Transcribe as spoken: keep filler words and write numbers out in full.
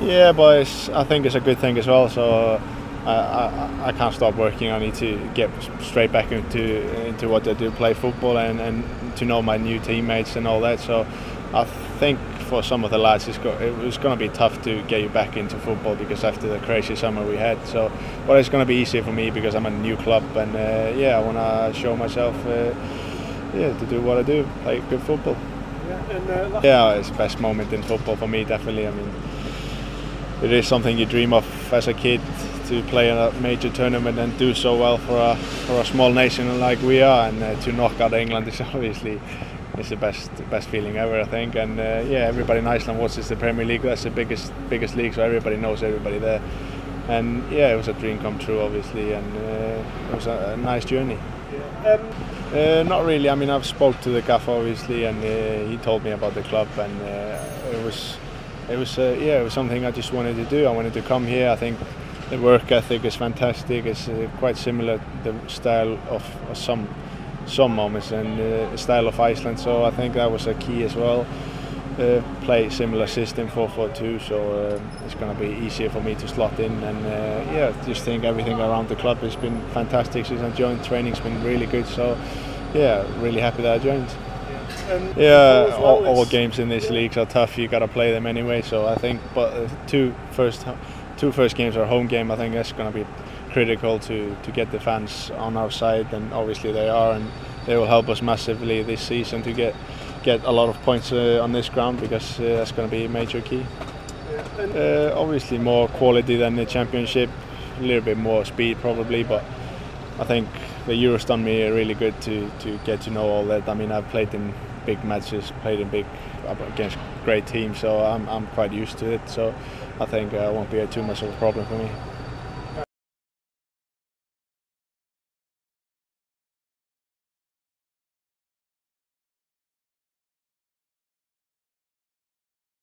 Yeah, but it's, I think it's a good thing as well. So uh, I, I can't stop working. I need to get straight back into into what I do, play football, and, and to know my new teammates and all that. So I think for some of the lads, it's got, it was going to be tough to get you back into football because after the crazy summer we had. So, but it's going to be easier for me because I'm a new club, and uh, yeah, I want to show myself, uh, yeah, to do what I do, play good football. Yeah, and, uh, yeah, it's the best moment in football for me, definitely. I mean, it is something you dream of as a kid, to play in a major tournament and do so well for a for a small nation like we are, and uh, to knock out England is obviously it's the best best feeling ever, I think. And uh, yeah, everybody in Iceland watches the Premier League. That's the biggest biggest league, so everybody knows everybody there. And yeah, it was a dream come true, obviously, and uh, it was a, a nice journey. Yeah. Um, uh, not really. I mean, I've spoke to the gaffer, obviously, and uh, he told me about the club, and uh, it was it was uh, yeah, it was something I just wanted to do. I wanted to come here. I think the work ethic is fantastic. It's uh, quite similar the style of uh, some. some moments, and uh, the style of Iceland, so I think that was a key as well. Uh, play similar system four four two, so uh, it's going to be easier for me to slot in, and uh, yeah, just think everything around the club has been fantastic since I joined. Training's been really good, so yeah, really happy that I joined. And yeah, well, all, all games in this league are tough. You got to play them anyway, so I think, but uh, two first two first games are home game. I think that's going to be critical to to get the fans on our side, and obviously they are, and they will help us massively this season to get get a lot of points uh, on this ground, because uh, that's going to be a major key. Uh, obviously more quality than the Championship, a little bit more speed probably, but I think the Euro's done me really good to to get to know all that. I mean, I've played in big matches, played in big against great teams, so I'm I'm quite used to it. So I think uh, it won't be too much of a problem for me.